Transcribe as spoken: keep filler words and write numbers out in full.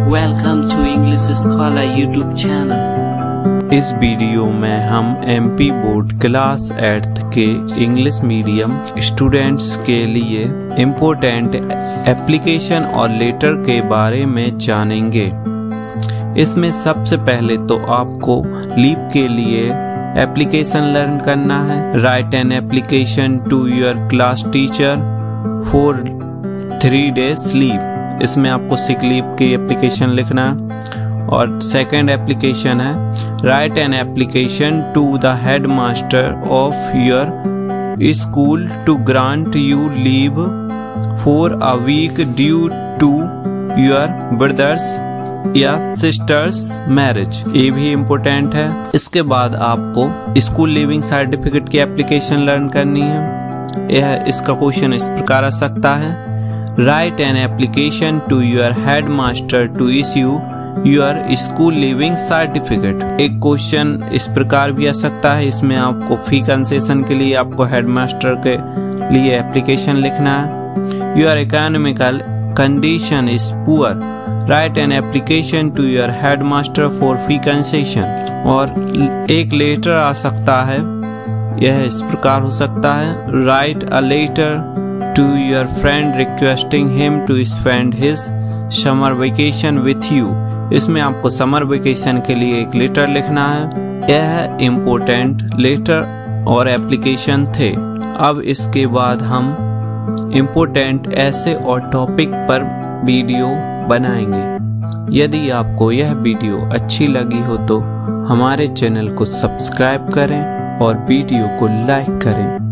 Welcome to English Scholar YouTube channel। इस video में हम एमपी बोर्ड क्लास एट्थ के इंग्लिश मीडियम स्टूडेंट्स के लिए इम्पोर्टेंट एप्लीकेशन और लेटर के बारे में जानेंगे। इसमें सबसे पहले तो आपको लीव के लिए एप्लीकेशन लर्न करना है। Write an application to your class teacher for three days leave. इसमें आपको सिक लीव की एप्लीकेशन लिखना है। और सेकंड एप्लीकेशन है write an application to the head master of your school to grant you leave for a week due to your brother's या sister's marriage. ये भी इम्पोर्टेंट है। इसके बाद आपको स्कूल लिविंग सर्टिफिकेट की एप्लीकेशन लर्न करनी है। यह इसका क्वेश्चन इस प्रकार आ सकता है, write an application to your head master to issue your school leaving certificate. एक क्वेश्चन इस प्रकार भी आ सकता है, इसमें आपको फी कंसेशन के लिए आपको हेडमास्टर के लिए एप्लीकेशन लिखना है। Your economical condition is poor, write an application to your headmaster for fee concession. और एक लेटर आ सकता है, यह इस प्रकार हो सकता है, write a letter to your friend requesting him to spend his summer vacation with you। इसमें आपको समर वेकेशन के लिए एक लेटर लिखना है। यह इम्पोर्टेंट लेटर और एप्लीकेशन थे। अब इसके बाद हम इम्पोर्टेंट ऐसे और टॉपिक पर वीडियो बनाएंगे। यदि आपको यह वीडियो अच्छी लगी हो तो हमारे चैनल को सब्सक्राइब करें और वीडियो को लाइक करें।